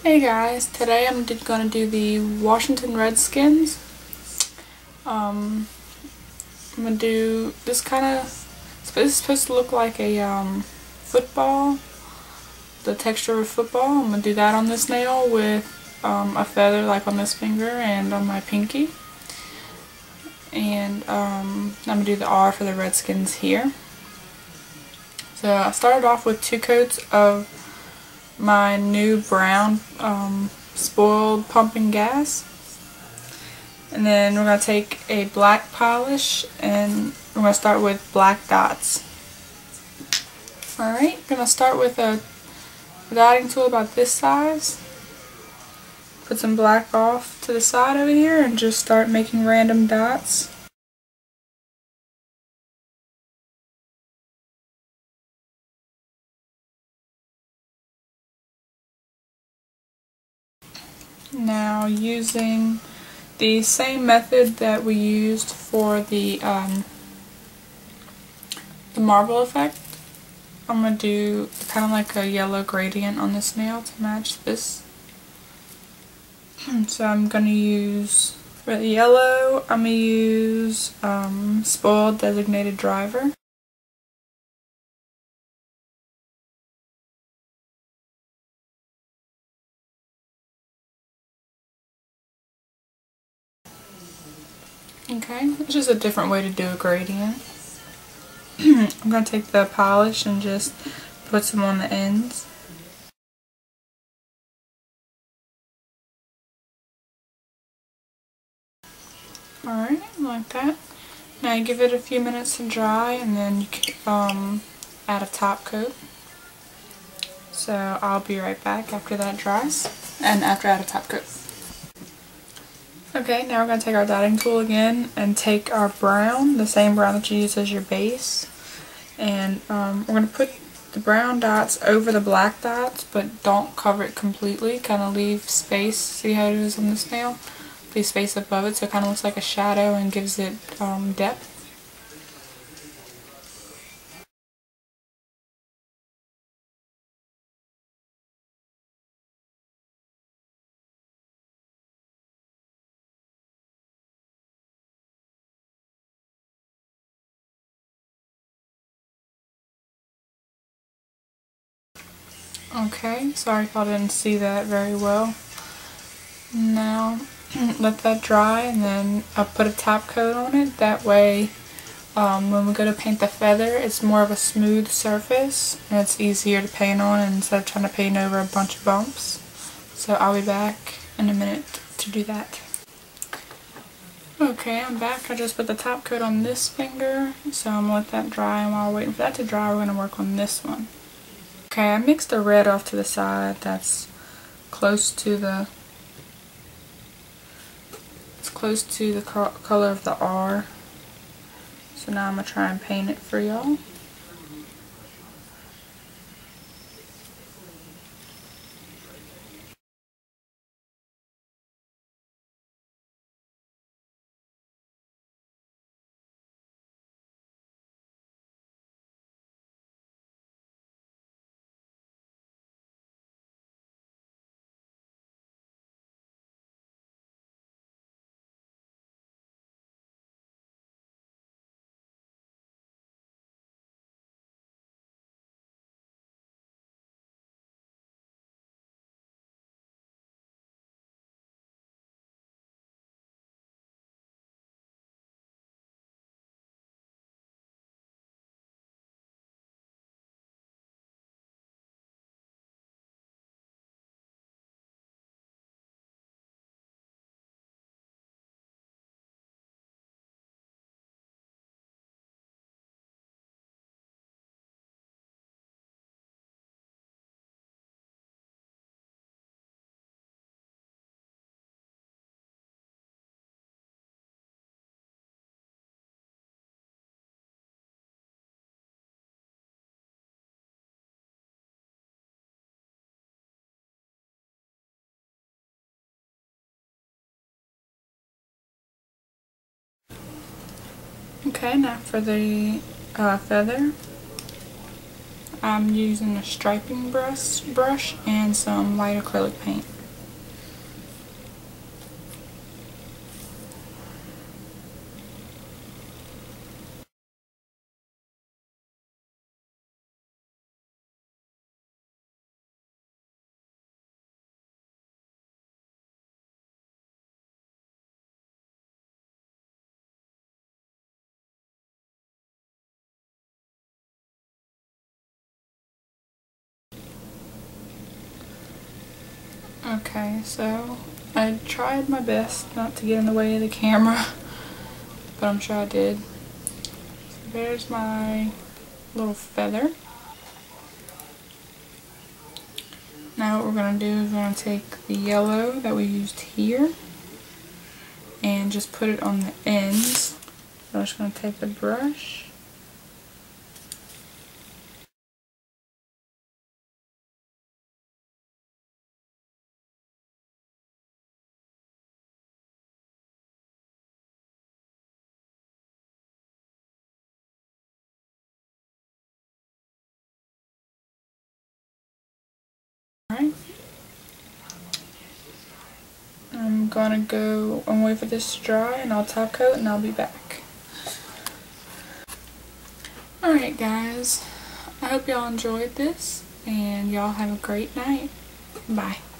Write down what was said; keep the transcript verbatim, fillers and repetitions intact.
Hey guys, today I'm going to do the Washington Redskins. Um, I'm going to do this kind of, this is supposed to look like a um, football, the texture of a football. I'm going to do that on this nail with um, a feather like on this finger and on my pinky. And um, I'm going to do the R for the Redskins here. So I started off with two coats of my new brown um, spoiled Pumpin Gas, and then we're going to take a black polish and we're going to start with black dots. Alright, I'm going to start with a dotting tool about this size, put some black off to the side over here and just start making random dots. Now, using the same method that we used for the um, the marble effect, I'm going to do kind of like a yellow gradient on this nail to match this. So I'm going to use, for the yellow, I'm going to use um, Spoiled Designated Driver. Okay, it's just a different way to do a gradient. I'm going to take the polish and just put some on the ends. Alright, like that. Now you give it a few minutes to dry and then you can um, add a top coat. So I'll be right back after that dries and after I add a top coat. Okay, now we're going to take our dotting tool again and take our brown, the same brown that you use as your base, and um, we're going to put the brown dots over the black dots, but don't cover it completely. Kind of leave space. See how it is on this nail? Leave space above it so it kind of looks like a shadow and gives it um, depth. Okay, sorry if I didn't see that very well. Now, let that dry and then I'll put a top coat on it. That way, um, when we go to paint the feather, it's more of a smooth surface and it's easier to paint on instead of trying to paint over a bunch of bumps. So I'll be back in a minute to do that. Okay, I'm back. I just put the top coat on this finger, so I'm going to let that dry, and while we're waiting for that to dry, we're going to work on this one. Okay, I mixed the red off to the side. That's close to the it's close to the co color of the R. So now I'm gonna try and paint it for y'all. Okay, now for the uh, feather, I'm using a striping brush, brush and some light acrylic paint. Okay, so I tried my best not to get in the way of the camera, but I'm sure I did. So there's my little feather. Now what we're going to do is we're going to take the yellow that we used here and just put it on the ends. So I'm just going to take the brush Alright. I'm gonna go and wait for this to dry and I'll top coat and I'll be back. Alright guys, I hope y'all enjoyed this and y'all have a great night. Bye.